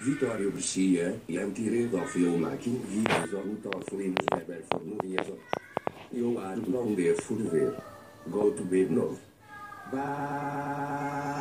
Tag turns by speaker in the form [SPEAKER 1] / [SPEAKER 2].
[SPEAKER 1] Vittorio Brescia, Ian Tirado Filmmaking, Vidas ou Utoflinos Weber Fornurias. Eu ando não devo ver. Go to bed no. Bye.